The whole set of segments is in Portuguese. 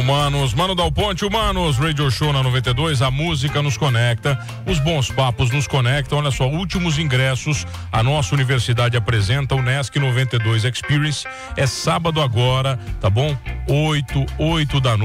Humanos, Mano Dal Ponte, Humanos, Radio Show na 92, a música nos conecta, os bons papos nos conectam. Olha só, últimos ingressos, a nossa universidade apresenta o Unesc 92 Experience, é sábado agora, tá bom? 8 da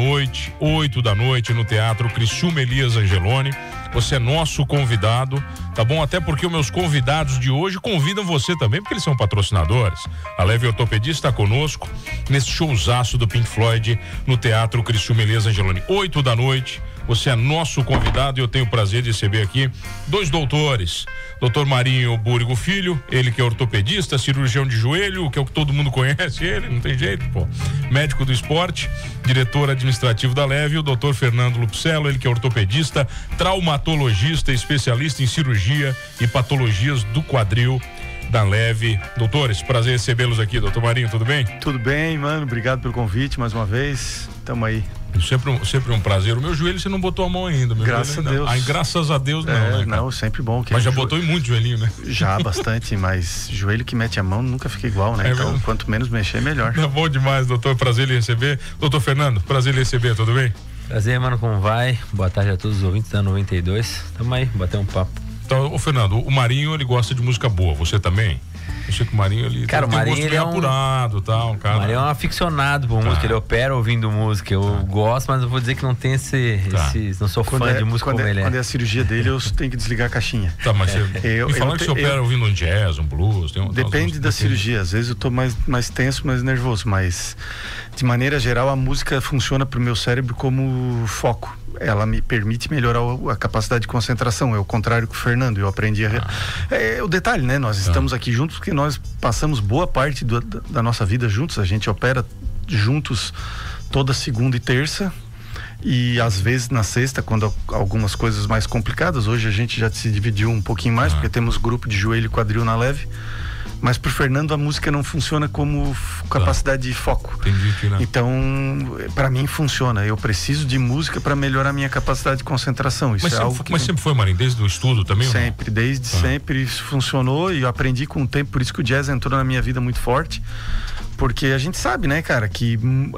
noite no Teatro Criciúma Elias Angeloni. Você é nosso convidado, tá bom? Até porque os meus convidados de hoje convidam você também, porque eles são patrocinadores. A Leve Ortopedia está conosco nesse showzaço do Pink Floyd no Teatro Criciúma Elias Angeloni. 8 da noite, você é nosso convidado e eu tenho o prazer de receber aqui dois doutores. Doutor Marinho Búrigo Filho, ele que é ortopedista, cirurgião de joelho, que é o que todo mundo conhece ele, não tem jeito, pô. Médico do esporte, diretor administrativo da Leve, e o doutor Fernando Lupcello, ele que é ortopedista, traumatologista, especialista em cirurgia e patologias do quadril da Leve. Doutores, prazer recebê-los aqui. Doutor Marinho, tudo bem? Tudo bem, mano, obrigado pelo convite mais uma vez, tamo aí. Sempre um prazer. O meu joelho você não botou a mão ainda, meu graças joelho, a Deus. Ai, graças a Deus não, né, cara? Não, sempre bom. Mas já botou em muito joelhinho, né? Já, bastante, mas joelho que mete a mão nunca fica igual, né? Então, mesmo? Quanto menos mexer, melhor. Tá bom demais, doutor, prazer lhe receber. Doutor Fernando, prazer lhe receber, tudo bem? Prazer, mano, como vai? Boa tarde a todos os ouvintes da 92. Tamo aí, bater um papo. Então, ô Fernando, o Marinho, ele gosta de música boa, você também? Eu sei que o Marinho, ele cara, tem o Marinho, gosto ele é apurado, tal, cara. O Marinho é um aficionado por música, ele opera ouvindo música. Eu gosto, mas eu vou dizer que não tem esse não sou fã de música como ele é. Quando é a cirurgia dele, eu tenho que desligar a caixinha. Tá, mas me falando que você opera ouvindo um jazz, um blues, depende da cirurgia, às vezes eu tô mais tenso, mais nervoso, mas de maneira geral a música funciona pro meu cérebro como foco. Ela me permite melhorar a capacidade de concentração. É o contrário que o Fernando, eu aprendi é o detalhe, né? Nós estamos aqui juntos porque nós passamos boa parte da nossa vida juntos. A gente opera juntos toda segunda e terça e às vezes na sexta, quando algumas coisas mais complicadas. Hoje a gente já se dividiu um pouquinho mais porque temos grupo de joelho e quadril na Leve. Mas pro Fernando a música não funciona como capacidade de foco. Entendi, né? Então, para mim funciona. Eu preciso de música para melhorar a minha capacidade de concentração. Isso é algo que... Mas sempre foi, Marinho, desde o estudo também? Sempre, desde sempre isso funcionou e eu aprendi com o tempo, por isso que o jazz entrou na minha vida muito forte. Porque a gente sabe, né, cara, que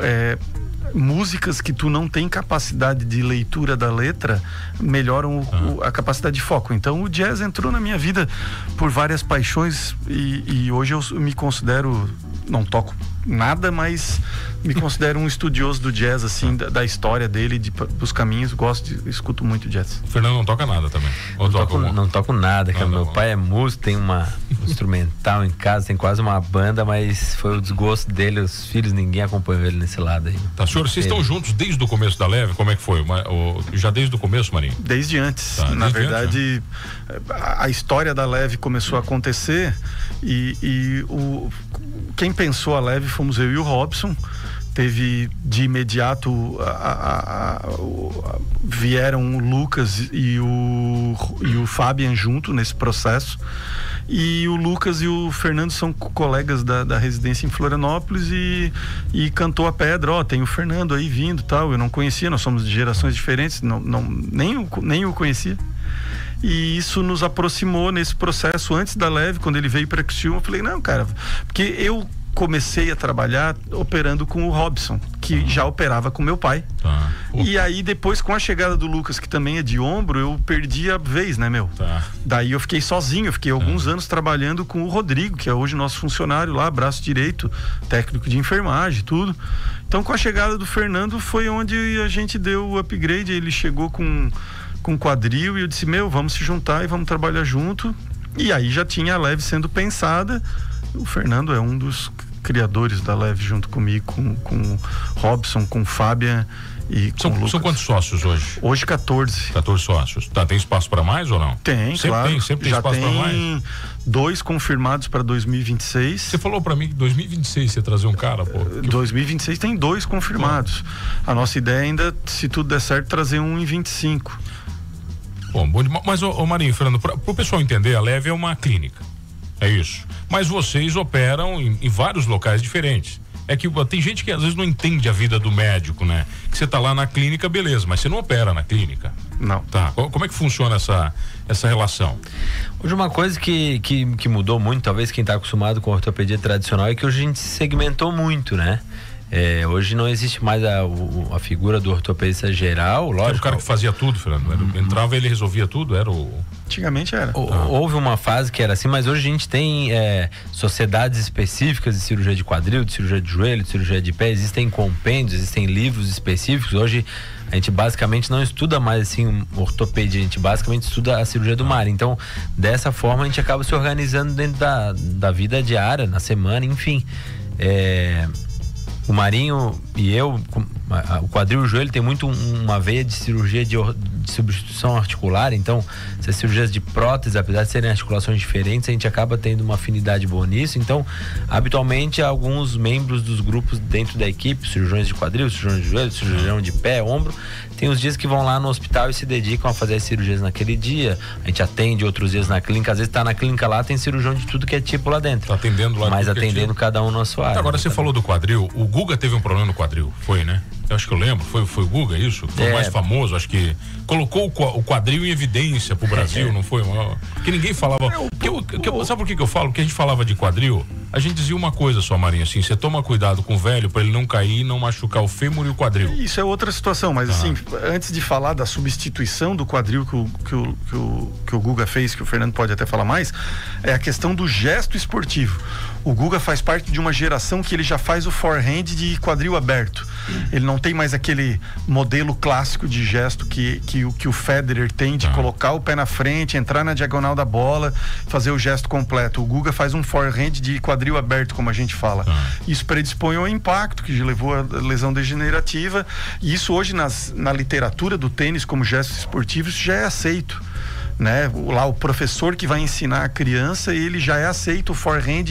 músicas que tu não tem capacidade de leitura da letra melhoram a capacidade de foco. Então o jazz entrou na minha vida por várias paixões e hoje eu me considero, não toco nada, mas me considero um estudioso do jazz, assim, da história dele, dos caminhos. Escuto muito jazz. O Fernando não toca nada também? Não toco nada, cara. Meu pai é músico, tem uma instrumental em casa, tem quase uma banda, mas foi o desgosto dele, os filhos, ninguém acompanhou ele nesse lado aí. Tá, senhor, vocês estão juntos desde o começo da Leve? Como é que foi? Já desde o começo, Marinho? Desde antes. Na verdade, a história da Leve começou a acontecer e quem pensou a Leve fomos eu e o Robson. Teve de imediato vieram o Lucas e o Fabian junto nesse processo. E o Lucas e o Fernando são colegas da residência em Florianópolis e cantou a pedra, tem o Fernando aí vindo, tal. Eu não conhecia, nós somos de gerações diferentes, nem o conhecia. E isso nos aproximou nesse processo. Antes da Leve, quando ele veio para Criciúma, eu falei, não, cara, porque eu comecei a trabalhar operando com o Robson, que já operava com meu pai. E aí depois, com a chegada do Lucas, que também é de ombro, eu perdi a vez, né, meu? Daí eu fiquei sozinho, eu fiquei alguns anos trabalhando com o Rodrigo, que é hoje nosso funcionário lá, braço direito, técnico de enfermagem, tudo. Então, com a chegada do Fernando foi onde a gente deu o upgrade. Ele chegou com quadril e eu disse, vamos se juntar e vamos trabalhar junto. E aí já tinha a Leve sendo pensada. O Fernando é um dos criadores da Leve junto comigo, com o Robson, com o Fabian e com o Lucas. São quantos sócios hoje? Hoje 14. 14 sócios. Tá, tem espaço para mais ou não? Tem, claro. Sempre tem espaço para mais? Já tem 2 confirmados para 2026. Você falou para mim que 2026 você trazer um cara, pô. 2026 tem 2 confirmados. A nossa ideia ainda, se tudo der certo, trazer um em 25. Bom, mas o Marinho, Fernando, pro pessoal entender, a Leve é uma clínica. É isso. Mas vocês operam em vários locais diferentes. É que tem gente que às vezes não entende a vida do médico, né? Que você tá lá na clínica, beleza, mas você não opera na clínica. Não. Tá. Como é que funciona essa relação? Hoje uma coisa que mudou muito, talvez quem tá acostumado com a ortopedia tradicional, é que hoje a gente segmentou muito, né? Hoje não existe mais a figura do ortopedista geral, lógico. Era o cara que fazia tudo, Fernando. Entrava e ele resolvia tudo, era o... Antigamente era. Houve uma fase que era assim, mas hoje a gente tem sociedades específicas de cirurgia de quadril, de cirurgia de joelho, de cirurgia de pé, existem compêndios, existem livros específicos. Hoje a gente basicamente não estuda mais assim ortopedia, a gente basicamente estuda a cirurgia do mar. Então, dessa forma a gente acaba se organizando dentro da vida diária, na semana, enfim. O Marinho e eu, o quadril e o joelho tem muito uma veia de cirurgia de substituição articular. Então, essas cirurgias de prótese, apesar de serem articulações diferentes, a gente acaba tendo uma afinidade boa nisso. Então, habitualmente, alguns membros dos grupos dentro da equipe, cirurgiões de quadril, cirurgião de joelho, cirurgião de pé, ombro, tem os dias que vão lá no hospital e se dedicam a fazer as cirurgias naquele dia. A gente atende outros dias na clínica. Às vezes tá na clínica lá, tem cirurgião de tudo que é tipo lá dentro. Tá atendendo lá. Mas atendendo cada um na sua área. Agora, você falou do quadril. O Guga teve um problema no quadril, foi, né? Eu acho que eu lembro, foi o Guga, isso? Foi o mais famoso, acho que colocou o quadril em evidência pro Brasil, não foi? Porque ninguém falava... sabe por que eu falo? Porque a gente falava de quadril, a gente dizia uma coisa só, Marinho, assim, você toma cuidado com o velho pra ele não cair e não machucar o fêmur e o quadril. Isso é outra situação, mas assim, antes de falar da substituição do quadril que o Guga fez, que o Fernando pode até falar mais, é a questão do gesto esportivo. O Guga faz parte de uma geração que ele já faz o forehand de quadril aberto. Ele não tem mais aquele modelo clássico de gesto que o Federer tem de colocar o pé na frente, entrar na diagonal da bola, fazer o gesto completo. O Guga faz um forehand de quadril aberto, como a gente fala. Isso predispõe ao impacto, que levou a lesão degenerativa. E isso hoje na literatura do tênis como gesto esportivo, isso já é aceito. Né? Lá o professor que vai ensinar a criança, ele já é aceito o forehand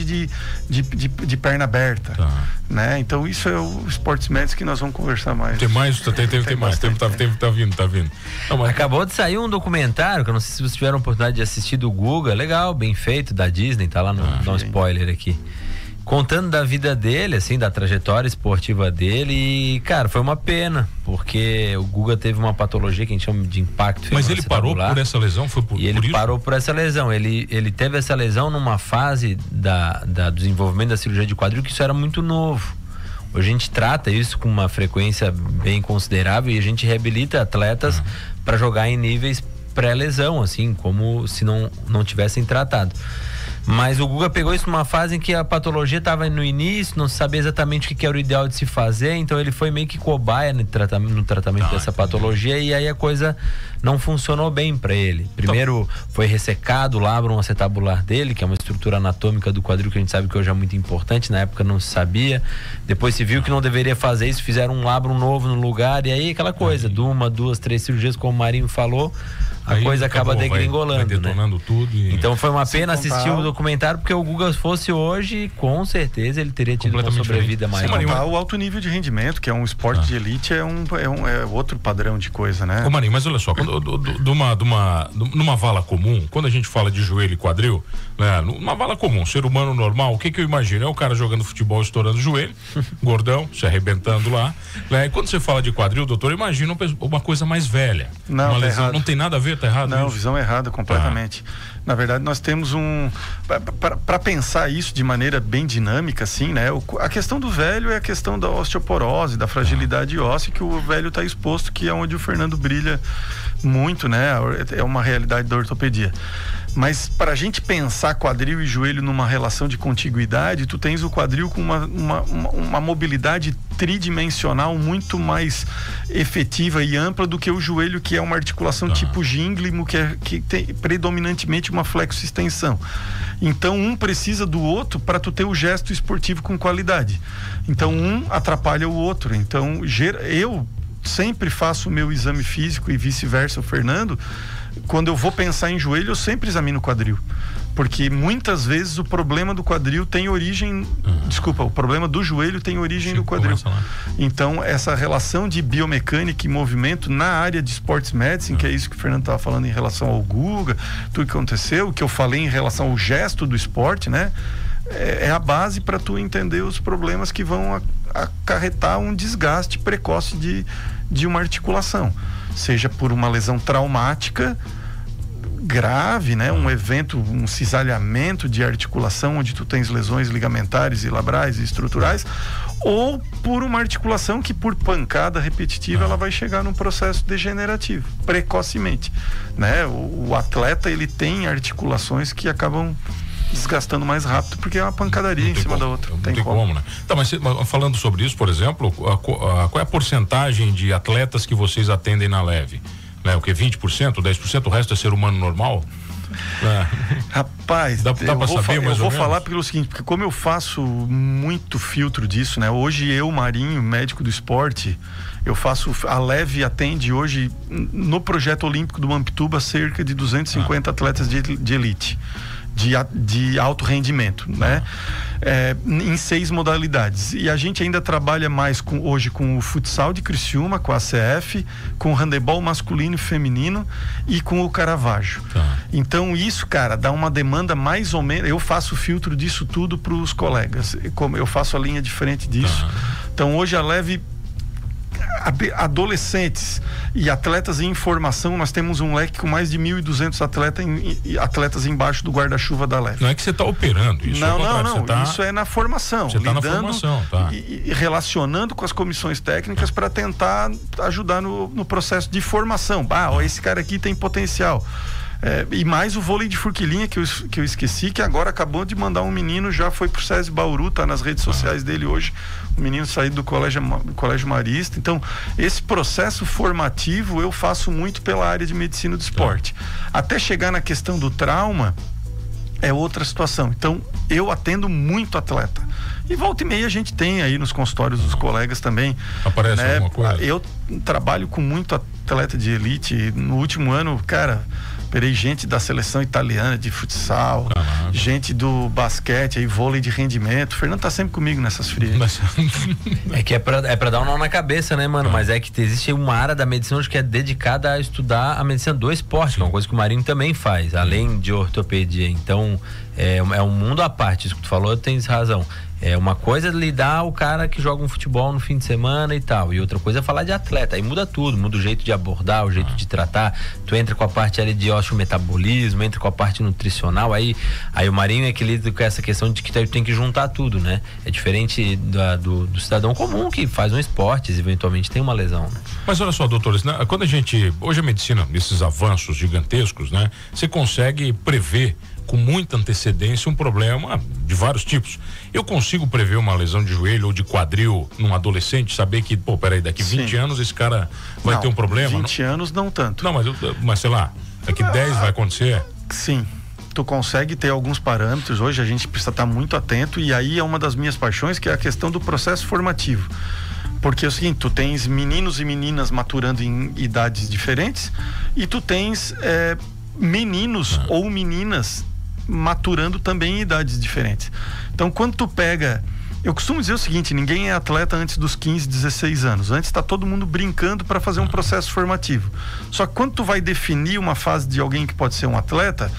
de perna aberta, né? Então isso é o Sports Medicine que nós vamos conversar mais. Tem mais, tem mais, tempo tá vindo. Não, mas... Acabou de sair um documentário, que eu não sei se vocês tiveram a oportunidade de assistir, do Guga, legal, bem feito, da Disney, tá lá dá um spoiler aqui. Contando da vida dele, assim, da trajetória esportiva dele, e, cara, foi uma pena, porque o Guga teve uma patologia que a gente chama de impacto. Mas ele parou por essa lesão? Foi por ele isso? Parou por essa lesão. Ele teve essa lesão numa fase do desenvolvimento da cirurgia de quadril que isso era muito novo. Hoje a gente trata isso com uma frequência bem considerável e a gente reabilita atletas para jogar em níveis pré-lesão, assim, como se não tivessem tratado. Mas o Guga pegou isso numa fase em que a patologia estava no início, não sabia exatamente o que era o ideal de se fazer, então ele foi meio que cobaia no tratamento dessa patologia, e aí a coisa não funcionou bem para ele. Primeiro foi ressecado o labrum acetabular dele, que é uma estrutura anatômica do quadril que a gente sabe que hoje é muito importante, na época não se sabia. Depois se viu que não deveria fazer isso, fizeram um labrum novo no lugar, e aí aquela coisa, de 1, 2, 3 cirurgias, como o Marinho falou, a coisa acaba degringolando, vai detonando, né? Tudo Então foi uma pena assistir o documentário, porque o Guga fosse hoje, com certeza ele teria tido uma sobrevida maior. O alto nível de rendimento, que é um esporte de elite, é outro padrão de coisa, né? Ô Marinho, mas olha só, numa vala comum, quando a gente fala de joelho e quadril, né, numa vala comum, ser humano normal, o que eu imagino? É o cara jogando futebol, estourando o joelho, gordão, se arrebentando lá, né? E quando você fala de quadril, doutor, imagina uma coisa mais velha. Não, uma lesão, não tem nada a ver, tá errado? Não, isso? Visão errada completamente. Na verdade, nós temos para pensar isso de maneira bem dinâmica, assim, né? A questão do velho é a questão da osteoporose, da fragilidade óssea, que o velho está exposto, que é onde o Fernando brilha muito, né? É uma realidade da ortopedia. Mas para a gente pensar quadril e joelho numa relação de contiguidade, tu tens o quadril com uma mobilidade tridimensional muito mais efetiva e ampla do que o joelho, que é uma articulação tipo gínglimo, que tem predominantemente uma flexo-extensão. Então um precisa do outro para tu ter o gesto esportivo com qualidade. Então um atrapalha o outro. Então eu sempre faço o meu exame físico e vice-versa o Fernando. Quando eu vou pensar em joelho, eu sempre examino o quadril. Porque muitas vezes o problema do quadril tem origem... Desculpa, o problema do joelho tem origem do quadril. Então, essa relação de biomecânica e movimento na área de Sports Medicine, que é isso que o Fernando estava falando em relação ao Guga, tudo que aconteceu, o que eu falei em relação ao gesto do esporte, né? É a base para tu entender os problemas que vão acarretar um desgaste precoce de uma articulação. Seja por uma lesão traumática grave, né? Um evento, um cisalhamento de articulação, onde tu tens lesões ligamentares e labrais e estruturais, ou por uma articulação que por pancada repetitiva ela vai chegar num processo degenerativo, precocemente, né? O atleta, ele tem articulações que acabam desgastando mais rápido, porque é uma pancadaria em cima da outra. Não tem como, né? Tá, mas falando sobre isso, por exemplo, qual é a porcentagem de atletas que vocês atendem na leve? Né? O que, 20%, 10%? O resto é ser humano normal? Rapaz, dá pra saber, eu vou falar pelo seguinte, porque como eu faço muito filtro disso, né? Hoje eu, Marinho, médico do esporte, eu faço, a Leve atende hoje no projeto olímpico do Mampituba cerca de 250 atletas de elite, de alto rendimento, né? Em 6 modalidades. E a gente ainda trabalha mais hoje com o futsal de Criciúma, com a ACF, com o handebol masculino e feminino e com o Caravaggio. Então isso, cara, dá uma demanda mais ou menos. Eu faço o filtro disso tudo para os colegas. Como eu faço a linha diferente disso. Então hoje a Leve, adolescentes e atletas em formação, nós temos um leque com mais de 1.200 atletas embaixo do guarda-chuva da Leve. Não é que você está operando isso? Não, isso é na formação. Você está na formação, tá? E relacionando com as comissões técnicas para tentar ajudar no processo de formação. Esse cara aqui tem potencial. E mais o vôlei de Furquilinha que eu esqueci, que agora acabou de mandar um menino, já foi pro SESI Bauru, tá nas redes sociais dele hoje, um menino saído do Colégio Marista. Então, esse processo formativo eu faço muito pela área de medicina do esporte. Até chegar na questão do trauma, é outra situação. Então, eu atendo muito atleta. E volta e meia a gente tem aí nos consultórios dos colegas também. Aparece alguma coisa? Eu trabalho com muito atleta de elite. No último ano, cara, operei gente da seleção italiana de futsal, gente do basquete, aí vôlei de rendimento. O Fernando tá sempre comigo nessas frias. É que é pra dar um nó na cabeça, né, mano? Mas é que existe uma área da medicina hoje que é dedicada a estudar a medicina do esporte, que é uma coisa que o Marinho também faz, além de ortopedia. Então, é um mundo à parte. Isso que tu falou, tens razão. É uma coisa é lidar o cara que joga um futebol no fim de semana e tal, e outra coisa é falar de atleta, aí muda tudo, muda o jeito de abordar, o jeito de tratar. Tu entra com a parte ali de osteometabolismo, entra com a parte nutricional, aí o Marinho é que lida com essa questão de que tem que juntar tudo, né? É diferente do cidadão comum que faz um esporte e eventualmente tem uma lesão, né? Mas olha só, doutores, né? Quando hoje a medicina, esses avanços gigantescos, né? Você consegue prever com muita antecedência um problema de vários tipos. Eu consigo prever uma lesão de joelho ou de quadril num adolescente, saber que, peraí, daqui 20 anos esse cara vai ter um problema? 20 anos não tanto. Não, mas sei lá, daqui 10 vai acontecer? Sim. Tu consegue ter alguns parâmetros. Hoje a gente precisa estar muito atento, e aí é uma das minhas paixões, que é a questão do processo formativo. Porque é o seguinte, tu tens meninos e meninas maturando em idades diferentes, e tu tens meninos ou meninas maturando também em idades diferentes. Então, quando tu pega... Eu costumo dizer o seguinte, ninguém é atleta antes dos 15, 16 anos. Antes tá todo mundo brincando para fazer um processo formativo. Só que quando tu vai definir uma fase de alguém que pode ser um atleta,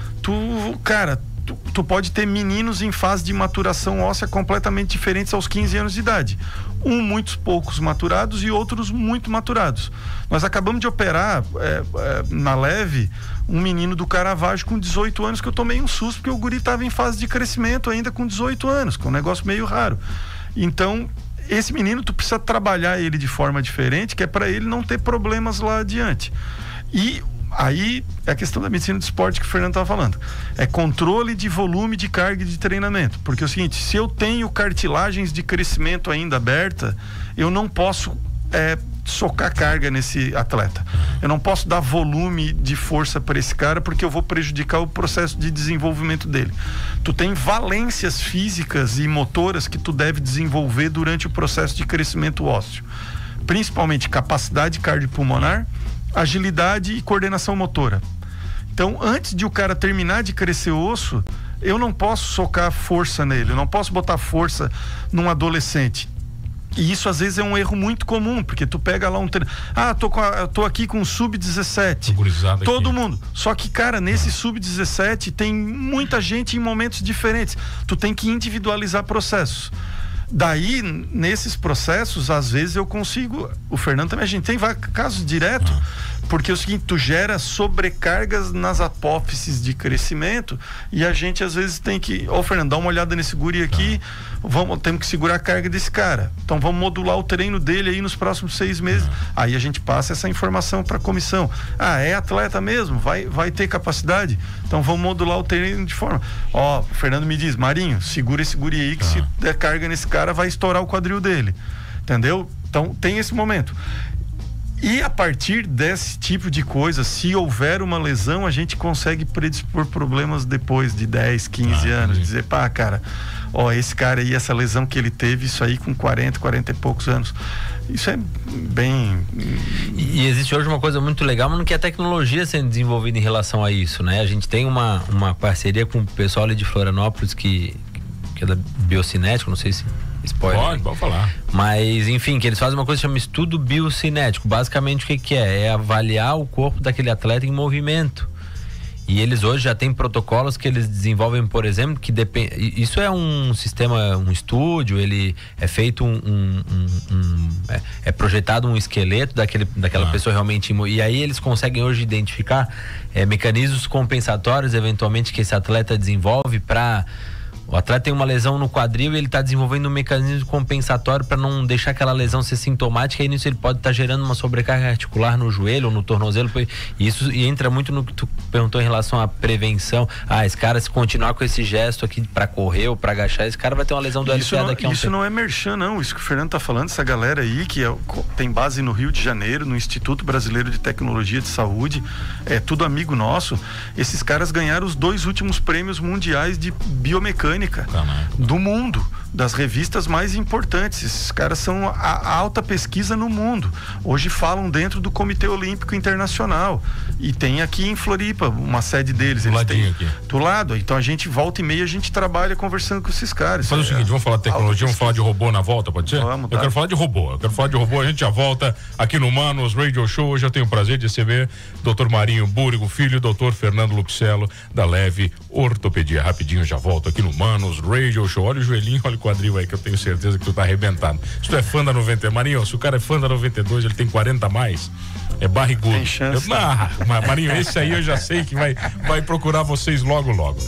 tu pode ter meninos em fase de maturação óssea completamente diferentes aos 15 anos de idade. Muitos poucos maturados e outros muito maturados. Nós acabamos de operar na Leve um menino do Caravaggio com 18 anos, que eu tomei um susto, porque o guri estava em fase de crescimento ainda com 18 anos, que é um negócio meio raro. Então, esse menino, tu precisa trabalhar ele de forma diferente, que é para ele não ter problemas lá adiante. E aí é a questão da medicina do esporte que o Fernando estava falando. É controle de volume de carga e de treinamento. Porque é o seguinte, se eu tenho cartilagens de crescimento ainda aberta, eu não posso socar carga nesse atleta. Eu não posso dar volume de força para esse cara, porque eu vou prejudicar o processo de desenvolvimento dele. Tu tem valências físicas e motoras que tu deve desenvolver durante o processo de crescimento ósseo. Principalmente capacidade cardiopulmonar, agilidade e coordenação motora. Então, antes de o cara terminar de crescer o osso, eu não posso socar força nele, eu não posso botar força num adolescente. E isso às vezes é um erro muito comum, porque tu pega lá um treino, tô aqui com sub-17, todo mundo, só que, cara, nesse sub-17 tem muita gente em momentos diferentes, tu tem que individualizar processos. Daí, nesses processos, às vezes eu consigo, o Fernando também, a gente tem casos direto, Porque é o seguinte, tu gera sobrecargas nas apófises de crescimento e a gente às vezes tem que, Fernando, dá uma olhada nesse guri aqui, temos que segurar a carga desse cara, então vamos modular o treino dele aí nos próximos 6 meses. Aí a gente passa essa informação para a comissão. É atleta mesmo? Vai ter capacidade? Então vamos modular o treino de forma, o Fernando me diz, Marinho, segura esse guri aí que se der carga nesse cara vai estourar o quadril dele, entendeu? Então tem esse momento. E a partir desse tipo de coisa, se houver uma lesão, a gente consegue predispor problemas depois de 10, 15 anos. Dizer, cara, esse cara aí, essa lesão que ele teve, isso aí com 40 e poucos anos. Isso é bem... E existe hoje uma coisa muito legal, mas que é a tecnologia sendo desenvolvida em relação a isso, né? A gente tem uma parceria com o pessoal ali de Florianópolis que é da Biocinético, não sei se... Spoiler. Pode falar. Mas, enfim, que eles fazem uma coisa que chama estudo biocinético. Basicamente, o que é? É avaliar o corpo daquele atleta em movimento. E eles hoje já têm protocolos que eles desenvolvem, por exemplo, que depende. Isso é um sistema, um estúdio, ele é feito é projetado um esqueleto daquela pessoa realmente. E aí eles conseguem hoje identificar mecanismos compensatórios, eventualmente, que esse atleta desenvolve para. O atleta tem uma lesão no quadril e ele está desenvolvendo um mecanismo compensatório para não deixar aquela lesão ser sintomática, e nisso ele pode estar gerando uma sobrecarga articular no joelho ou no tornozelo. E isso entra muito no que tu perguntou em relação à prevenção. Esse cara, se continuar com esse gesto aqui para correr ou para agachar, esse cara vai ter uma lesão do LCA daqui a um tempo. Isso não é merchan, não. Isso que o Fernando está falando, essa galera aí que tem base no Rio de Janeiro, no Instituto Brasileiro de Tecnologia de Saúde, é tudo amigo nosso. Esses caras ganharam os 2 últimos prêmios mundiais de biomecânica do mundo, das revistas mais importantes. Esses caras são a alta pesquisa no mundo. Hoje falam dentro do Comitê Olímpico Internacional e tem aqui em Floripa uma sede deles. Eles têm aqui do lado. Então a gente volta e meia, a gente trabalha conversando com esses caras. Faz o seguinte, vamos falar de tecnologia, vamos falar de robô na volta, pode ser? Vamos, Eu quero falar de robô, a gente já volta aqui no Manos Radio Show. Hoje eu tenho o prazer de receber Dr. Marinho Búrigo Filho e Dr. Fernando Lupicelo da Leve Ortopedia. Rapidinho já volto aqui no Manos Radio Show. Olha o joelhinho, olha o quadril aí, que eu tenho certeza que tu tá arrebentado. Se tu é fã da 90, Marinho, se o cara é fã da 92, ele tem 40 a mais, é barrigudo. Tem chance. Marinho, esse aí eu já sei que vai procurar vocês logo.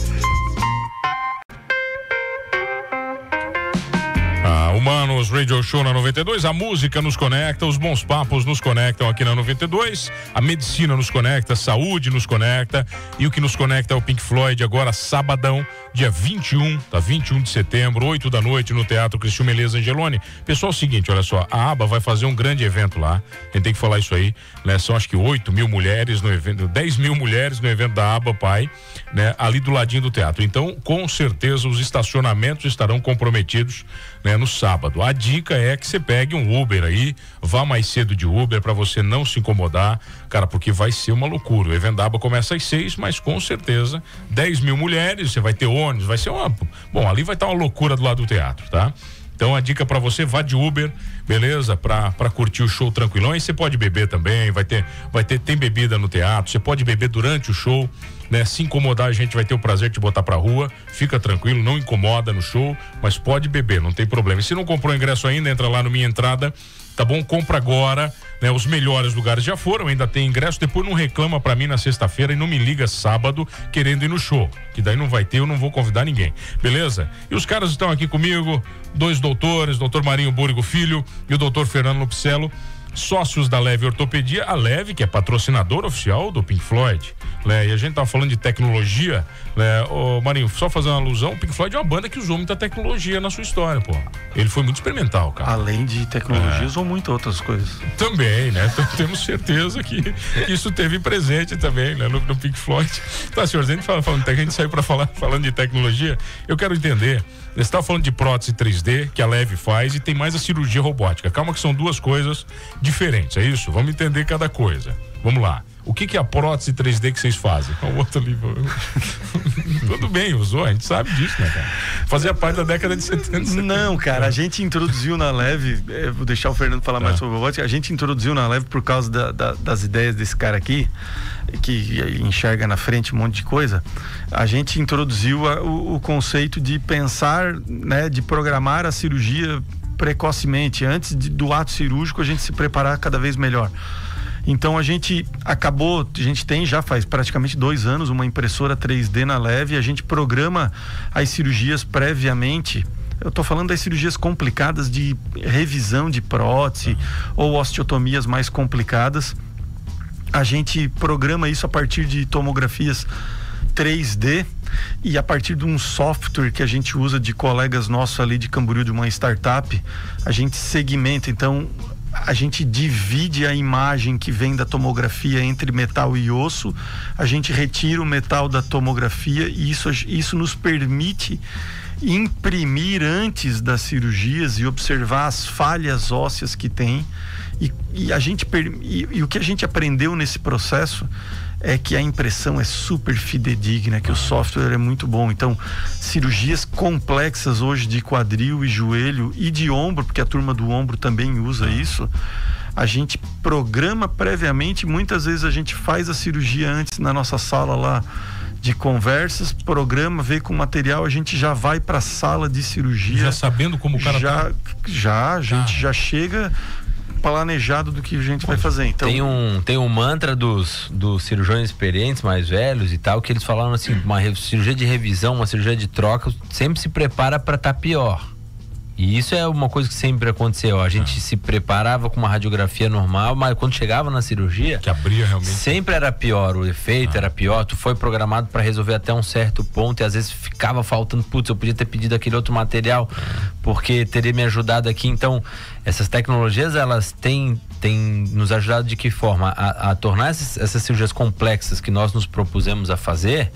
Humanos Radio Show na 92, a música nos conecta, os bons papos nos conectam aqui na 92, a medicina nos conecta, a saúde nos conecta, e o que nos conecta é o Pink Floyd, agora sabadão, dia 21 de setembro, 8 da noite, no Teatro Cristian Meleza Angeloni. Pessoal, é o seguinte, olha só, a ABA vai fazer um grande evento lá, a gente tem que falar isso aí, né? São acho que 8 mil mulheres no evento, 10 mil mulheres no evento da ABA, pai, né? Ali do ladinho do teatro. Então, com certeza, os estacionamentos estarão comprometidos, né? No sábado. A dica é que você pegue um Uber aí, vá mais cedo de Uber para você não se incomodar, cara, porque vai ser uma loucura. O evento da ABA começa às 6, mas com certeza 10 mil mulheres, você vai ter ônibus, vai ser bom, ali vai estar uma loucura do lado do teatro, tá? Então a dica para você, vá de Uber, beleza? Pra curtir o show tranquilão. E você pode beber também, tem bebida no teatro, você pode beber durante o show, né? Se incomodar, a gente vai ter o prazer de te botar pra rua, fica tranquilo, não incomoda no show, mas pode beber, não tem problema. E se não comprou ingresso ainda, entra lá no Minha Entrada, tá bom? Compra agora, né? Os melhores lugares já foram, ainda tem ingresso, depois não reclama pra mim na sexta-feira e não me liga sábado querendo ir no show, que daí não vai ter, eu não vou convidar ninguém, beleza? E os caras estão aqui comigo, 2 doutores, Dr. Marinho Búrigo Filho e o Dr. Fernando Lupicelo, sócios da Leve Ortopedia, a Leve, que é patrocinadora oficial do Pink Floyd, né? E a gente tava falando de tecnologia, né? Ô Marinho, só fazendo uma alusão, o Pink Floyd é uma banda que usou muita tecnologia na sua história, pô. Ele foi muito experimental, cara. Além de tecnologia, usou muitas outras coisas. Também, né? Então, temos certeza que isso teve presente também, né? No Pink Floyd. Tá, senhores, a gente saiu pra falando de tecnologia, eu quero entender. Você estava falando de prótese 3D, que a Leve faz, e tem mais a cirurgia robótica. Calma que são 2 coisas diferentes, é isso? Vamos entender cada coisa. Vamos lá. O que é a prótese 3D que vocês fazem? O outro ali. Tudo bem, usou, a gente sabe disso, né, cara? Fazia parte da década de 70. Não, cara, a gente introduziu na Leve, vou deixar o Fernando falar mais sobre robótica, a gente introduziu na Leve por causa das ideias desse cara aqui, que enxerga na frente um monte de coisa. A gente introduziu o conceito de pensar, né, de programar a cirurgia precocemente, antes do ato cirúrgico, a gente se preparar cada vez melhor. Então a gente tem já faz praticamente 2 anos uma impressora 3D na Leve, a gente programa as cirurgias previamente. Eu estou falando das cirurgias complicadas de revisão de prótese ou osteotomias mais complicadas. A gente programa isso a partir de tomografias 3D e a partir de um software que a gente usa de colegas nossos ali de Camboriú, de uma startup, a gente segmenta. Então a gente divide a imagem que vem da tomografia entre metal e osso, a gente retira o metal da tomografia e isso nos permite imprimir antes das cirurgias e observar as falhas ósseas que tem. E o que a gente aprendeu nesse processo é que a impressão é super fidedigna, que o software é muito bom. Então, cirurgias complexas hoje de quadril e joelho e de ombro, porque a turma do ombro também usa isso, a gente programa previamente. Muitas vezes a gente faz a cirurgia antes na nossa sala lá de conversas, programa, vê com o material, a gente já vai para a sala de cirurgia. Já sabendo como o cara a gente já chega planejado do que a gente vai fazer. Então, tem um mantra dos cirurgiões experientes, mais velhos e tal, que eles falaram assim, uma cirurgia de revisão, uma cirurgia de troca, sempre se prepara para estar pior. E isso é uma coisa que sempre aconteceu. A gente se preparava com uma radiografia normal, mas quando chegava na cirurgia, que abria realmente, sempre era pior, o efeito era pior. Tu foi programado para resolver até um certo ponto e às vezes ficava faltando, putz, eu podia ter pedido aquele outro material porque teria me ajudado aqui. Então, essas tecnologias, elas têm nos ajudado de que forma? A tornar essas cirurgias complexas que nós nos propusemos a fazer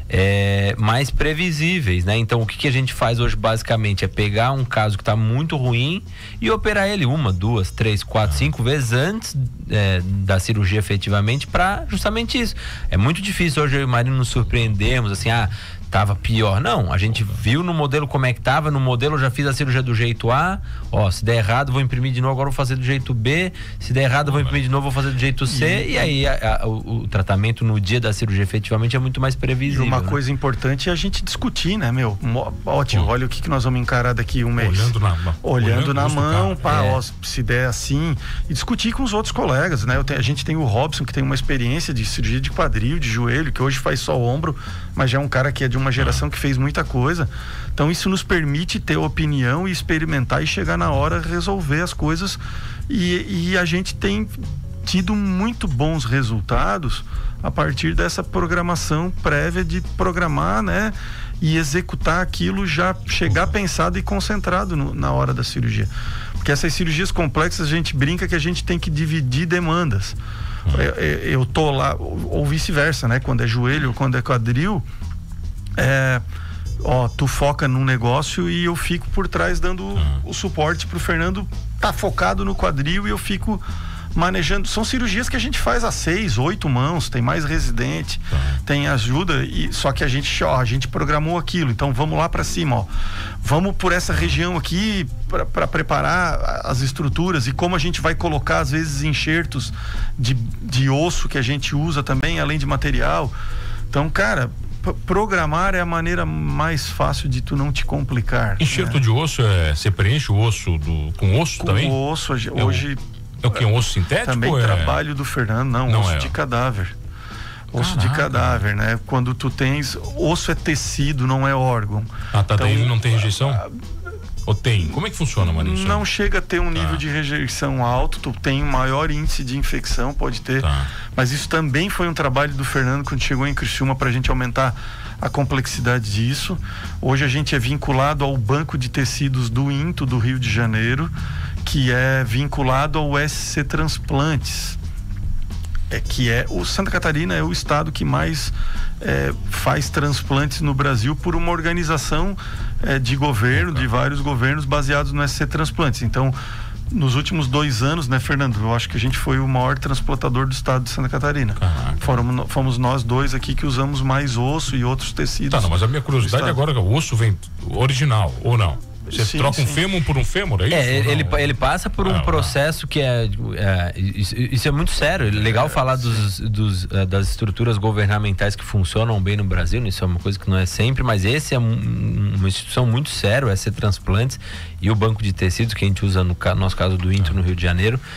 mais previsíveis, né? Então o que a gente faz hoje basicamente é pegar um caso que está muito ruim e operar ele 1, 2, 3, 4, 5 vezes antes da cirurgia efetivamente, para justamente isso. É muito difícil hoje eu e o Marino nos surpreendermos assim, tava pior. Não, a gente viu no modelo como é que tava, no modelo eu já fiz a cirurgia do jeito A, se der errado vou imprimir de novo, agora vou fazer do jeito B, se der errado vou imprimir de novo, vou fazer do jeito C, e aí o tratamento no dia da cirurgia efetivamente é muito mais previsível. E uma coisa importante é a gente discutir, né, meu? Ótimo, olha o que nós vamos encarar daqui um mês. Olhando na mão, se der assim, e discutir com os outros colegas, né? A gente tem o Robson, que tem uma experiência de cirurgia de quadril, de joelho, que hoje faz só o ombro, mas já é um cara que é de uma geração que fez muita coisa. Então isso nos permite ter opinião e experimentar e chegar na hora resolver as coisas, e a gente tem tido muito bons resultados a partir dessa programação prévia de programar, né, e executar aquilo, já chegar pensado e concentrado na hora da cirurgia. Porque essas cirurgias complexas a gente brinca que a gente tem que dividir demandas. Eu tô lá, ou vice-versa, né? Quando é joelho, quando é quadril, tu foca num negócio e eu fico por trás dando o suporte pro Fernando tá focado no quadril e eu fico manejando. São cirurgias que a gente faz a 6, 8 mãos, tem mais residente, tem ajuda, só que a gente programou aquilo, então vamos lá para cima, vamos por essa região aqui para preparar as estruturas, e como a gente vai colocar às vezes enxertos de osso que a gente usa também, além de material. Então, cara, programar é a maneira mais fácil de tu não te complicar. Enxerto de osso, você preenche o osso com osso também? Com osso, hoje... É o que? Um osso sintético? Também trabalho do Fernando, osso de cadáver. Osso de cadáver, né? Quando tu tens... Osso é tecido, não é órgão. Então, daí não tem rejeição? Ou tem? Como é que funciona, Marinho? Não chega a ter um nível de rejeição alto, tu tem um maior índice de infecção, pode ter. Mas isso também foi um trabalho do Fernando quando chegou em Criciúma, pra gente aumentar a complexidade disso. Hoje a gente é vinculado ao Banco de Tecidos do INTO do Rio de Janeiro, que é vinculado ao SC Transplantes, o Santa Catarina é o estado que mais faz transplantes no Brasil, por uma organização de governo, de vários governos baseados no SC Transplantes. Então, nos últimos 2 anos, né, Fernando, eu acho que a gente foi o maior transplantador do estado de Santa Catarina. Fomos nós dois aqui que usamos mais osso e outros tecidos. Mas a minha curiosidade agora, o osso vem original ou não? Você troca um fêmur por um fêmur, é isso? Ele passa por um processo que isso é muito sério. É legal falar das estruturas governamentais que funcionam bem no Brasil, isso é uma coisa que não é sempre, mas esse é uma instituição muito séria, o SC Transplantes, e o Banco de Tecidos, que a gente usa no nosso caso do INTO no Rio de Janeiro.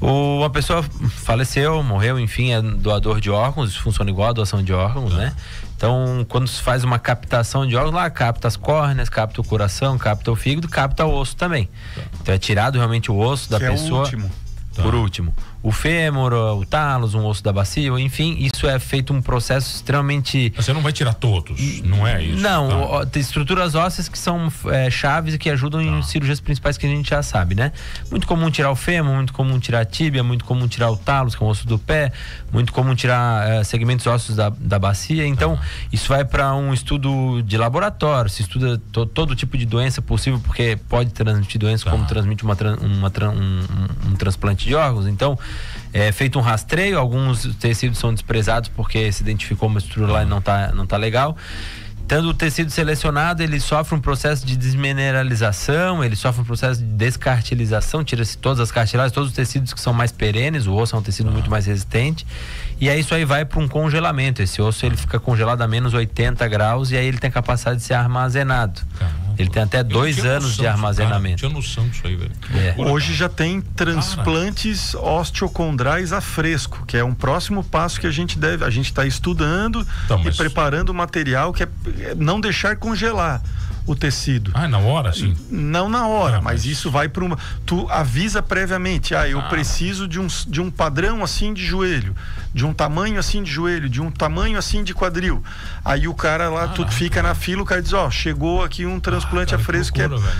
Uma pessoa faleceu, morreu, enfim, é doador de órgãos, isso funciona igual a doação de órgãos, né? Então, quando se faz uma captação de órgãos, lá capta as córneas, capta o coração, capta o fígado, capta o osso também. Então é tirado realmente o osso da pessoa. É o último. Por último, o fêmur, o talos, um osso da bacia, enfim, isso é feito um processo extremamente... Você não vai tirar todos, não é isso? Não, tem estruturas ósseas que são chaves e que ajudam em cirurgias principais que a gente já sabe, né? Muito comum tirar o fêmur, muito comum tirar a tíbia, muito comum tirar o talos, que é o osso do pé, muito comum tirar segmentos ósseos da bacia. Então, isso vai para um estudo de laboratório, se estuda todo tipo de doença possível, porque pode transmitir doença como transmite um transplante de órgãos. Então, é feito um rastreio, alguns tecidos são desprezados porque se identificou uma estrutura lá e não tá legal. Tendo o tecido selecionado, ele sofre um processo de desmineralização, ele sofre um processo de descartilização, tira-se todas as cartilagens, todos os tecidos que são mais perenes, o osso é um tecido muito mais resistente, e aí isso aí vai para um congelamento. Esse osso ele fica congelado a menos 80 graus e aí ele tem a capacidade de ser armazenado. Ele tem até 2 anos de armazenamento. Tinha noção disso aí, velho. Hoje já tem transplantes osteocondrais a fresco, que é um próximo passo que a gente está estudando e preparando o material, que é não deixar congelar o tecido. Na hora, sim? Não na hora, mas isso vai para uma... Tu avisa previamente, eu preciso de um padrão assim de joelho, de um tamanho assim de joelho, de um tamanho assim de quadril. Aí o cara lá, tu fica na fila, o cara diz, chegou aqui um transplante a fresco.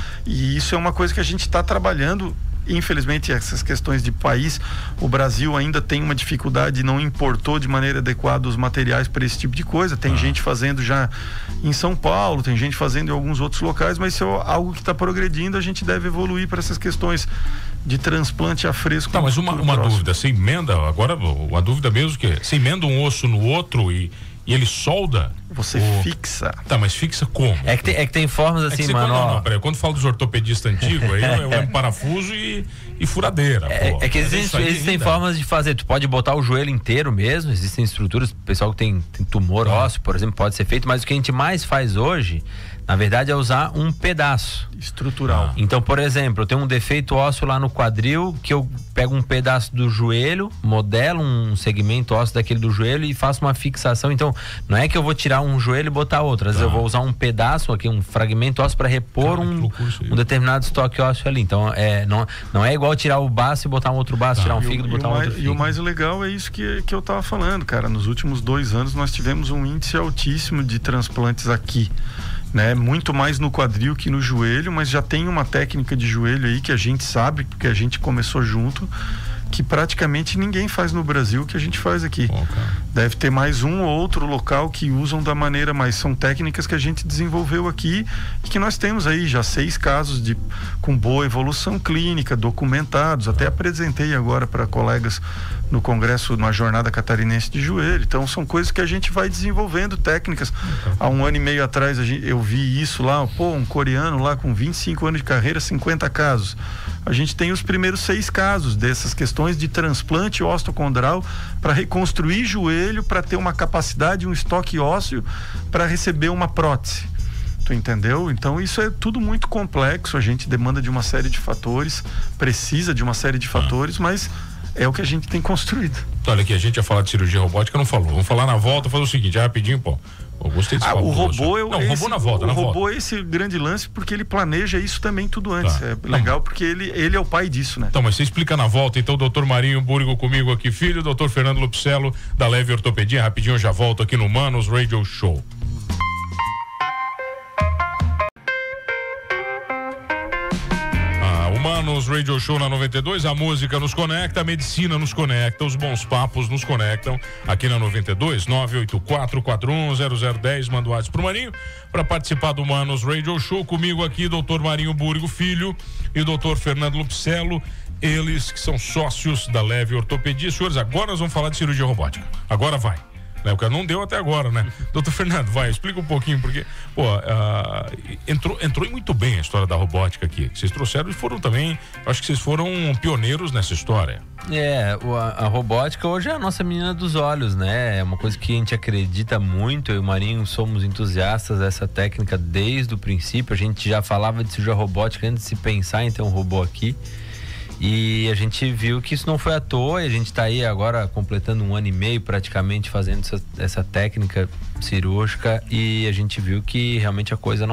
E isso é uma coisa que a gente está trabalhando. Infelizmente, essas questões de país, o Brasil ainda tem uma dificuldade, não importou de maneira adequada os materiais para esse tipo de coisa. Tem gente fazendo já em São Paulo, tem gente fazendo em alguns outros locais, mas isso é algo que está progredindo. A gente deve evoluir para essas questões de transplante a fresco. Tá, mas uma dúvida, você emenda, agora a dúvida mesmo que você emenda um osso no outro e ele solda? Você fixa. Tá, mas fixa como? É que tem formas assim, mano. Peraí, quando falo dos ortopedistas antigos, aí é um parafuso e furadeira. É que existem formas de fazer. Tu pode botar o joelho inteiro mesmo, existem estruturas, o pessoal que tem tumor ósseo, por exemplo, pode ser feito, mas o que a gente mais faz hoje, na verdade, é usar um pedaço estrutural. Então, por exemplo, eu tenho um defeito ósseo lá no quadril, que eu pego um pedaço do joelho, modelo um segmento ósseo daquele do joelho e faço uma fixação. Então, não é que eu vou tirar um joelho e botar outro. Às vezes eu vou usar um pedaço aqui, um fragmento ósseo para repor um determinado estoque ósseo ali. Então, não é igual tirar o baço e botar um outro baço, tirar um fígado e botar um outro fígado. E o mais legal é isso que eu tava falando, cara. Nos últimos 2 anos nós tivemos um índice altíssimo de transplantes aqui, né? Muito mais no quadril que no joelho, mas já tem uma técnica de joelho aí que a gente sabe, porque a gente começou junto, que praticamente ninguém faz no Brasil que a gente faz aqui. Deve ter mais um ou outro local que usam da maneira, mas são técnicas que a gente desenvolveu aqui e que nós temos aí já 6 casos com boa evolução clínica, documentados. Até apresentei agora para colegas no congresso, numa jornada catarinense de joelho. Então são coisas que a gente vai desenvolvendo, técnicas. Há 1 ano e meio atrás eu vi isso lá, um coreano lá com 25 anos de carreira, 50 casos. A gente tem os primeiros 6 casos dessas questões de transplante osteocondral para reconstruir joelho, para ter uma capacidade, um estoque ósseo para receber uma prótese. Tu entendeu? Então isso é tudo muito complexo, a gente demanda de uma série de fatores, precisa de uma série de fatores, mas é o que a gente tem construído. Olha aqui, a gente ia falar de cirurgia robótica, não falou. Vamos falar na volta, fazer o seguinte, rapidinho, eu gostei desse o robô o robô na volta. O robô é esse grande lance porque ele planeja isso também tudo antes. É legal porque ele é o pai disso, né? Então, mas você explica na volta, então, doutor Marinho Búrigo comigo aqui, filho, doutor Fernando Lupicelo, da Leve Ortopedia. Rapidinho, eu já volto aqui no Manos Radio Show. Manos Radio Show na 92, a música nos conecta, a medicina nos conecta, os bons papos nos conectam aqui na 92, 984-410010, manda o WhatsApp pro Marinho para participar do Manos Radio Show. Comigo aqui, doutor Marinho Búrigo Filho e o doutor Fernando Lupicelo, eles que são sócios da Leve Ortopedia. Senhores, agora nós vamos falar de cirurgia robótica. Agora vai. O cara não deu até agora, né? Doutor Fernando, explica um pouquinho, porque, entrou muito bem a história da robótica aqui. Vocês trouxeram e foram também, acho que vocês foram pioneiros nessa história. A robótica hoje é a nossa menina dos olhos, né? É uma coisa que a gente acredita muito, eu e o Marinho somos entusiastas dessa técnica desde o princípio. A gente já falava de cirurgia robótica antes de se pensar em ter um robô aqui. E a gente viu que isso não foi à toa, e a gente está aí agora completando 1 ano e meio praticamente fazendo essa técnica cirúrgica, e a gente viu que realmente a coisa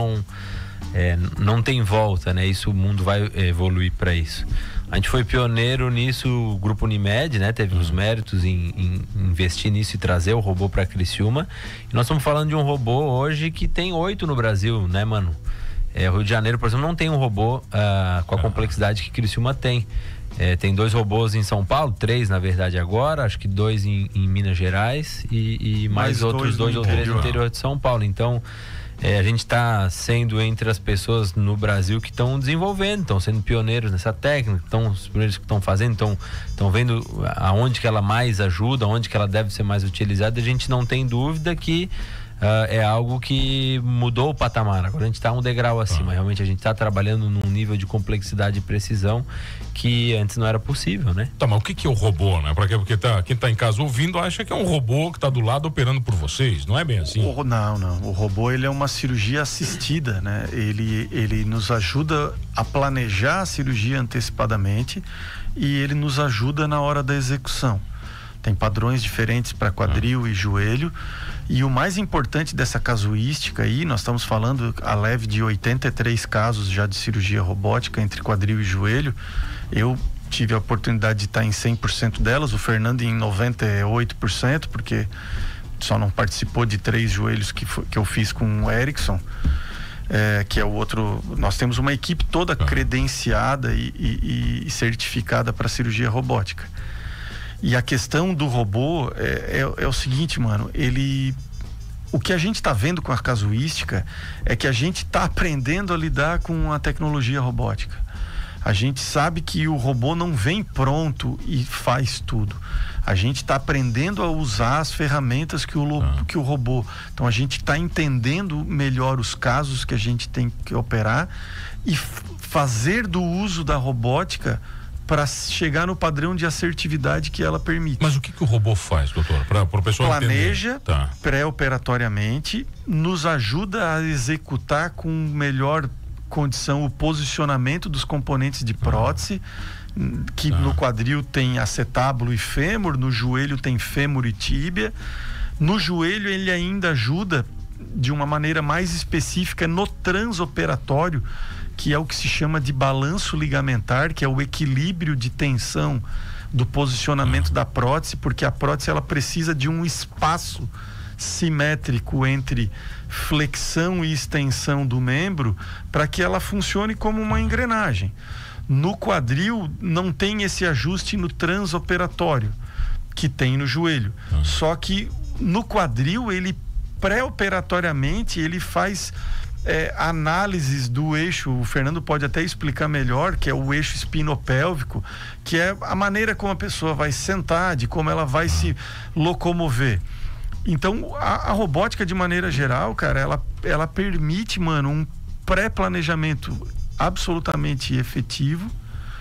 não tem volta, né? Isso, o mundo vai evoluir para isso. A gente foi pioneiro nisso, o Grupo Unimed, né? Teve os méritos em investir nisso e trazer o robô para Criciúma. E nós estamos falando de um robô hoje que tem 8 no Brasil, né, mano? O Rio de Janeiro, por exemplo, não tem um robô com a complexidade que Criciúma tem. Tem 2 robôs em São Paulo, 3 na verdade agora, acho que 2 em Minas Gerais e mais outros 2 ou 3 no interior de São Paulo. Então, a gente está sendo entre as pessoas no Brasil que estão desenvolvendo, estão sendo pioneiros nessa técnica, os primeiros que estão fazendo, estão vendo aonde que ela mais ajuda, aonde que ela deve ser mais utilizada. A gente não tem dúvida que é algo que mudou o patamar. Agora a gente está um degrau acima. Realmente a gente está trabalhando num nível de complexidade e precisão que antes não era possível, né? Tá, mas o que é o robô, né? Porque quem tá em casa ouvindo acha que é um robô que está do lado operando por vocês. Não é bem assim? Não. O robô, ele é uma cirurgia assistida, né? Ele nos ajuda a planejar a cirurgia antecipadamente e ele nos ajuda na hora da execução. Tem padrões diferentes para quadril e joelho. E o mais importante dessa casuística aí, nós estamos falando a leve de 83 casos já de cirurgia robótica entre quadril e joelho. Eu tive a oportunidade de estar em 100% delas, o Fernando em 98%, porque só não participou de 3 joelhos que eu fiz com o Erickson. Que é o outro. Nós temos uma equipe toda credenciada e certificada para cirurgia robótica. E a questão do robô é o seguinte, mano, o que a gente está vendo com a casuística é que a gente está aprendendo a lidar com a tecnologia robótica. A gente sabe que o robô não vem pronto e faz tudo. A gente está aprendendo a usar as ferramentas que o robô. Então a gente está entendendo melhor os casos que a gente tem que operar e fazer do uso da robótica para chegar no padrão de assertividade que ela permite. Mas o que o robô faz, doutor? Para o pessoal planeja pré-operatoriamente, nos ajuda a executar com melhor condição o posicionamento dos componentes de prótese, que no quadril tem acetábulo e fêmur, no joelho tem fêmur e tíbia. No joelho ele ainda ajuda de uma maneira mais específica no transoperatório, que é o que se chama de balanço ligamentar, que é o equilíbrio de tensão do posicionamento da prótese, porque a prótese ela precisa de um espaço simétrico entre flexão e extensão do membro para que ela funcione como uma engrenagem. No quadril não tem esse ajuste no transoperatório que tem no joelho. Só que no quadril ele pré-operatoriamente ele faz análises do eixo, o Fernando pode até explicar melhor, que é o eixo espinopélvico, que é a maneira como a pessoa vai sentar, de como ela vai se locomover. Então a robótica de maneira geral, cara, ela permite, mano, um pré-planejamento absolutamente efetivo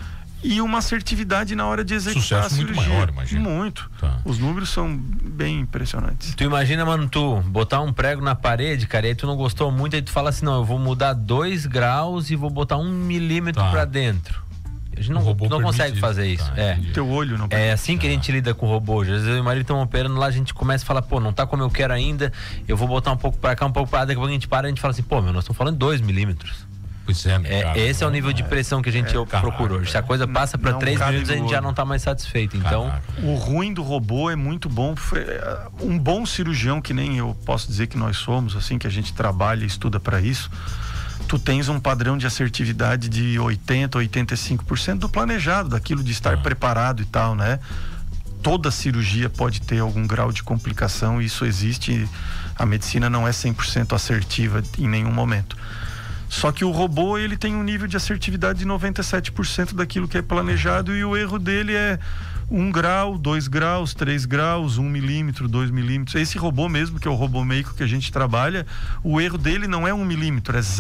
e uma assertividade na hora de executar a cirurgia. Muito maior, imagina. Muito. Os números são bem impressionantes. Tu imagina, mano, tu botar um prego na parede, cara, e aí tu não gostou muito, aí tu fala assim, não, eu vou mudar 2 graus e vou botar 1 milímetro pra dentro. A gente não consegue fazer isso. Teu olho não permite. É assim que a gente lida com o robô. Às vezes eu e o marido estão operando lá, a gente começa a falar, pô, não tá como eu quero ainda, eu vou botar um pouco pra cá, um pouco pra lá, daqui a pouco a gente para e a gente fala assim, pô, nós estamos falando 2 milímetros. Esse é o nível de pressão que a gente procura hoje. Se a coisa passa para 3 minutos, a gente já não está mais satisfeito. Então, o ruim do robô é muito bom. Um bom cirurgião, que nem eu posso dizer que nós somos, assim, que a gente trabalha e estuda para isso, tu tens um padrão de assertividade de 80%, 85% do planejado, daquilo de estar preparado e tal, né? Toda cirurgia pode ter algum grau de complicação, isso existe. A medicina não é 100% assertiva em nenhum momento. Só que o robô, ele tem um nível de assertividade de 97% daquilo que é planejado, e o erro dele é 1 grau, 2 graus, 3 graus, 1 milímetro, 2 milímetros. Esse robô mesmo, que é o robô Meico que a gente trabalha, o erro dele não é 1 milímetro, é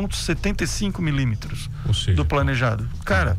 0,75 milímetros do planejado. Cara,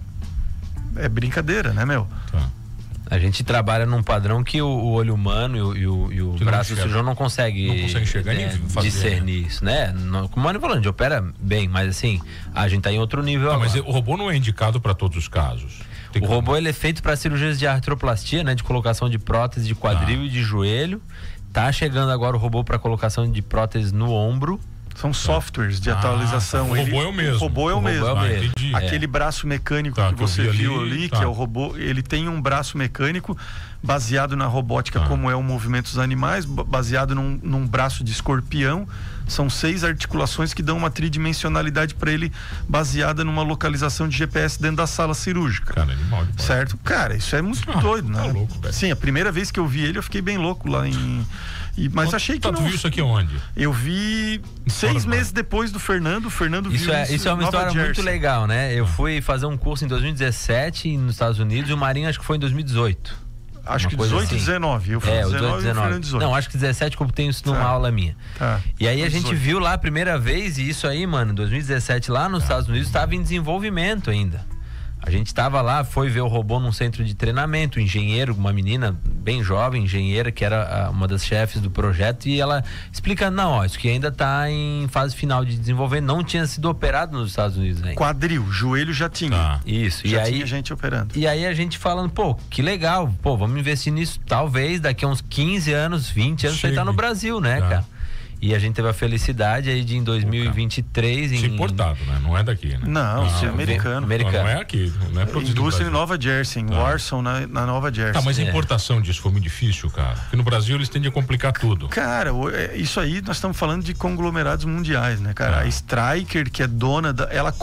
é brincadeira, né, meu? A gente trabalha num padrão que o olho humano e o braço do cirurgião não consegue enxergar nem discernir isso, né? Como o Mano falando, a gente opera bem, mas assim, a gente tá em outro nível agora. Mas o robô não é indicado para todos os casos. O robô ele é feito para cirurgias de artroplastia, né? De colocação de prótese de quadril e de joelho. Tá chegando agora o robô para colocação de prótese no ombro. São softwares de atualização. O robô é o mesmo. O robô é o mesmo. Entendi. Aquele braço mecânico que você viu ali, que é o robô, ele tem um braço mecânico baseado na robótica, como é o movimento dos animais, baseado num braço de escorpião. São 6 articulações que dão uma tridimensionalidade para ele, baseada numa localização de GPS dentro da sala cirúrgica. Cara, animal demais. Certo? Cara, isso é muito doido, né? Tá louco, velho. Sim, a primeira vez que eu vi ele, eu fiquei bem louco lá em... Mas achei que não... Tu viu isso aqui onde? Eu vi 6 meses depois do Fernando. O Fernando viu isso é uma história muito legal, né? Eu fui fazer um curso em 2017 nos Estados Unidos e o Marinho acho que foi em 2018. Acho que 18 e 19. Eu fui 19 e o Fernando 18. Não, acho que 17 que eu tenho isso numa aula minha. E aí a gente viu lá a primeira vez, e isso aí, mano, em 2017 lá nos Estados Unidos estava em desenvolvimento ainda. A gente estava lá, foi ver o robô num centro de treinamento, um engenheiro, uma menina bem jovem, engenheira, que era uma das chefes do projeto, e ela explicando, não, ó, isso aqui ainda está em fase final de desenvolvimento, não tinha sido operado nos Estados Unidos ainda. Quadril, joelho já tinha. Isso. Já tinha gente operando. E aí a gente falando, pô, que legal, pô, vamos investir nisso, talvez daqui a uns 15 anos, 20 anos, vai estar no Brasil, né, cara? E a gente teve a felicidade aí de em 2023... Isso é importado, né? Não é daqui, né? Não, isso é americano. Não é aqui, não é produzido. Indústria em Nova Jersey, em Warsaw, na Nova Jersey. Tá, mas a importação disso foi muito difícil, cara. Porque no Brasil eles tendem a complicar tudo. Cara, isso aí nós estamos falando de conglomerados mundiais, né, cara? A Stryker, que é dona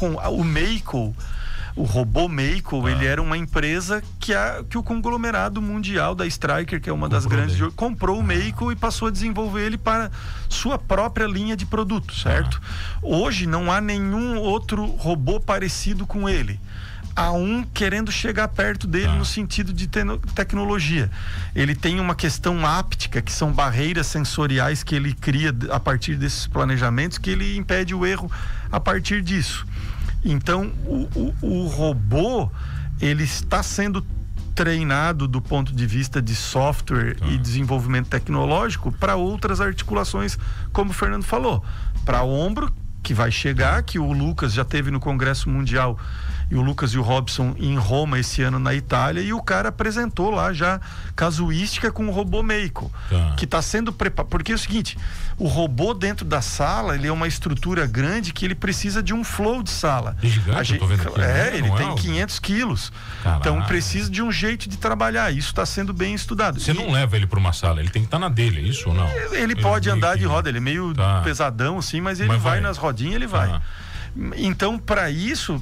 o Meico... O robô Meico, ele era uma empresa que o conglomerado mundial da Stryker, que é uma das grandes, comprou o Meico e passou a desenvolver ele para sua própria linha de produto, certo? Hoje não há nenhum outro robô parecido com ele. Há um querendo chegar perto dele no sentido de tecnologia. Ele tem uma questão áptica, que são barreiras sensoriais que ele cria a partir desses planejamentos, que ele impede o erro a partir disso. Então, o robô, ele está sendo treinado do ponto de vista de software e desenvolvimento tecnológico para outras articulações, como o Fernando falou. Para o ombro, que vai chegar, que o Lucas já teve no Congresso Mundial, e o Lucas e o Robson em Roma esse ano na Itália, e o cara apresentou lá já casuística com o robô Meico, que está sendo preparado, porque é o seguinte, o robô dentro da sala, ele é uma estrutura grande que ele precisa de um flow de sala. Gigante, eu tô vendo aqui, ele tem 500 quilos. Caraca. Então precisa de um jeito de trabalhar, isso está sendo bem estudado. Você não leva ele para uma sala, ele tem que estar na dele, é isso ou não? Ele pode andar de roda, ele é meio pesadão assim, mas ele vai nas rodinhas, ele vai. Então, para isso,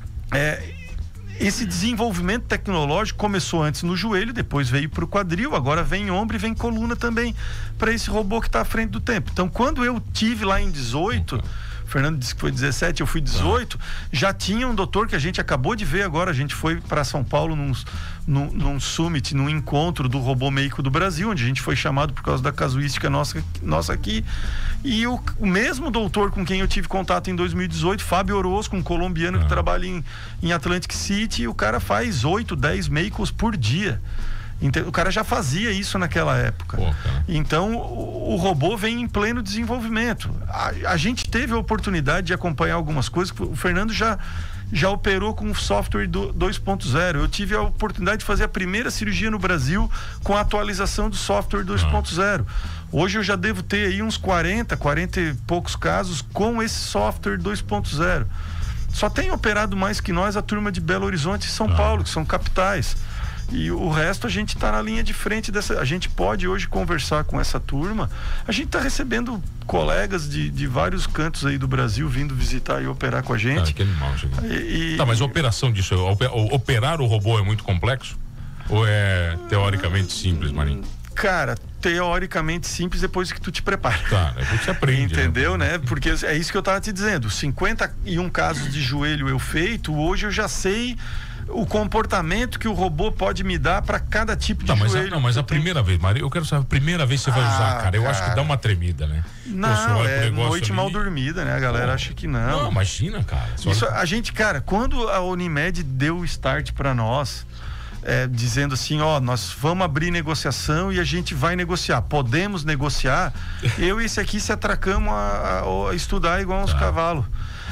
esse desenvolvimento tecnológico começou antes no joelho, depois veio para o quadril, agora vem ombro e vem coluna também para esse robô que está à frente do tempo. Então, quando eu tive lá em 18, o Fernando disse que foi 17, eu fui 18, já tinha um doutor que a gente acabou de ver agora, a gente foi para São Paulo num summit, num encontro do robô Meico do Brasil, onde a gente foi chamado por causa da casuística nossa aqui, e o mesmo doutor com quem eu tive contato em 2018, Fábio Orozco, um colombiano que trabalha em Atlantic City, e o cara faz 8, 10 Meicos por dia. O cara já fazia isso naquela época. Então, o robô vem em pleno desenvolvimento. A gente teve a oportunidade de acompanhar algumas coisas. O Fernando já operou com o software 2.0. Eu tive a oportunidade de fazer a primeira cirurgia no Brasil com a atualização do software 2.0. Hoje eu já devo ter aí uns 40 e poucos casos com esse software 2.0. Só tem operado mais que nós a turma de Belo Horizonte e São Paulo, que são capitais. E o resto a gente está na linha de frente dessa. A gente pode hoje conversar com essa turma. A gente está recebendo colegas de vários cantos aí do Brasil vindo visitar e operar com a gente. Que animal, Tá, mas a operação disso, operar o robô é muito complexo? Ou é teoricamente simples, Marinho? Cara, teoricamente simples depois que tu te prepara. Tá, é porque você aprende. Entendeu, né? Porque é isso que eu tava te dizendo. 51 casos de joelho eu feito, hoje eu já sei o comportamento que o robô pode me dar para cada tipo de joelho. Mas a primeira vez, Maria, eu quero saber a primeira vez que você vai usar, cara. Eu acho que dá uma tremida, né? Não, é noite mal dormida, né? A galera acha que não. Não, imagina, cara. Isso, a gente, cara, quando a Unimed deu o start para nós, dizendo assim, nós vamos abrir negociação e a gente vai negociar. Podemos negociar? Eu e esse aqui se atracamos a estudar igual uns cavalos.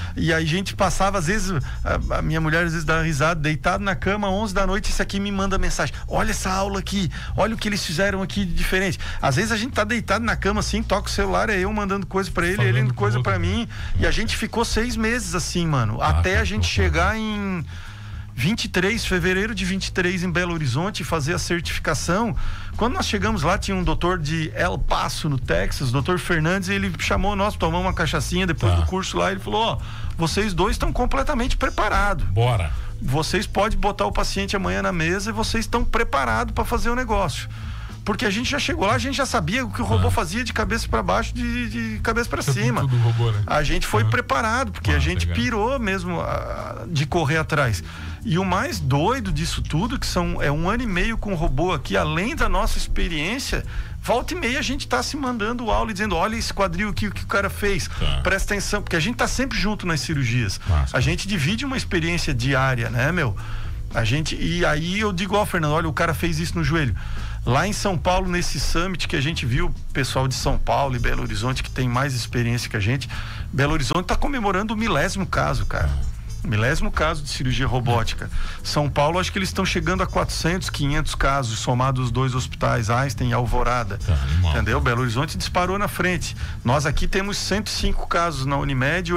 E aí a gente passava, às vezes, a minha mulher às vezes dá risada, deitado na cama, 11 da noite, esse aqui me manda mensagem: olha essa aula aqui, olha o que eles fizeram aqui de diferente. Às vezes a gente tá deitado na cama assim, toca o celular, é eu mandando coisa pra ele, falando ele coisa pra mim, e a gente ficou 6 meses assim, mano, até a gente chegar em 23, fevereiro de 23, em Belo Horizonte, fazer a certificação. Quando nós chegamos lá, tinha um doutor de El Paso, no Texas, doutor Fernandes, e ele chamou nós, tomamos uma cachaçinha depois do curso lá, ele falou: ó, vocês dois estão completamente preparados. Bora. Vocês podem botar o paciente amanhã na mesa e vocês estão preparados para fazer o negócio. Porque a gente já chegou lá, a gente já sabia o que o robô fazia de cabeça para baixo, de cabeça para cima. Tudo robô, né? A gente foi preparado, porque a gente pirou mesmo de correr atrás. E o mais doido disso tudo, que é 1 ano e meio com o robô aqui, além da nossa experiência, volta e meia a gente tá se mandando aula e dizendo: olha esse quadril aqui, o que o cara fez, presta atenção, porque a gente tá sempre junto nas cirurgias. A gente divide uma experiência diária, né, meu? E aí eu digo: ó, Fernando, olha, o cara fez isso no joelho. Lá em São Paulo, nesse summit que a gente viu, o pessoal de São Paulo e Belo Horizonte, que tem mais experiência que a gente, Belo Horizonte tá comemorando o 1000º caso, cara. 1000º caso de cirurgia robótica. São Paulo, acho que eles estão chegando a 400, 500 casos, somados os 2 hospitais, Einstein e Alvorada. Entendeu? Belo Horizonte disparou na frente. Nós aqui temos 105 casos na Unimed e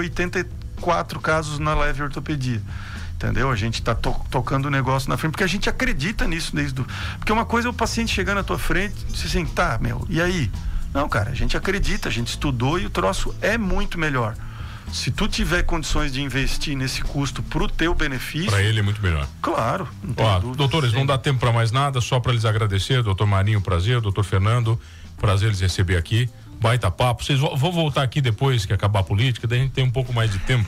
84 casos na Leve Ortopedia. Entendeu? A gente tá tocando o negócio na frente, porque a gente acredita nisso porque uma coisa é o paciente chegar na tua frente e dizer assim: tá, meu, e aí? Não, cara, a gente acredita, a gente estudou e o troço é muito melhor. Se tu tiver condições de investir nesse custo pro teu benefício... Para ele é muito melhor. Claro, não tem dúvida. Doutores, não dá tempo para mais nada, só para lhes agradecer. Doutor Marinho, prazer. Doutor Fernando, prazer lhes receber aqui. Baita papo. Vocês vão voltar aqui depois que acabar a política, daí a gente tem um pouco mais de tempo.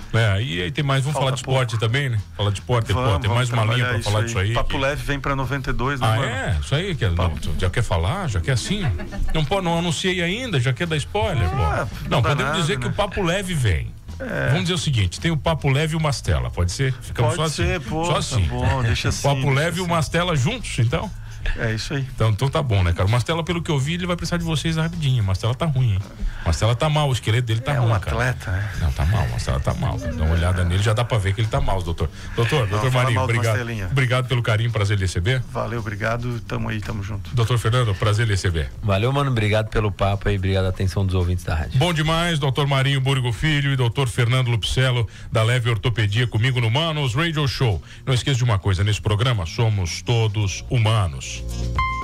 E aí tem mais, vamos falar de esporte também, né? Falar de esporte, tem mais uma linha para falar disso aí. Papo Leve vem para 92, né, mano? Isso aí, já quer falar, já quer assim? Não anunciei ainda, já quer dar spoiler, Não, podemos dizer, né, que o Papo Leve vem. Vamos dizer o seguinte: tem o Papo Leve e o Mastela, pode ser? Ficamos pode só ser, assim. Pô, só assim. Tá bom, deixa assim. Papo Leve e o Mastela juntos, então? É isso aí. Então tá bom, né, cara? O Mastela, pelo que eu vi, ele vai precisar de vocês rapidinho. O Mastela tá ruim, hein? O Mastela tá mal, o esqueleto dele tá ruim, um atleta, cara. Né? Não, tá mal, o Mastela tá mal. Dá uma olhada nele, já dá pra ver que ele tá mal, doutor. Doutor Marinho, obrigado pelo carinho, prazer lhe receber. Valeu, obrigado, tamo junto. Doutor Fernando, prazer lhe receber. Valeu, mano, obrigado pelo papo aí, obrigado a atenção dos ouvintes da rádio. Bom demais, doutor Marinho Búrigo Filho e doutor Fernando Lupicelo, da Leve Ortopedia, comigo no Manos Radio Show. Não esqueça de uma coisa, nesse programa somos todos humanos.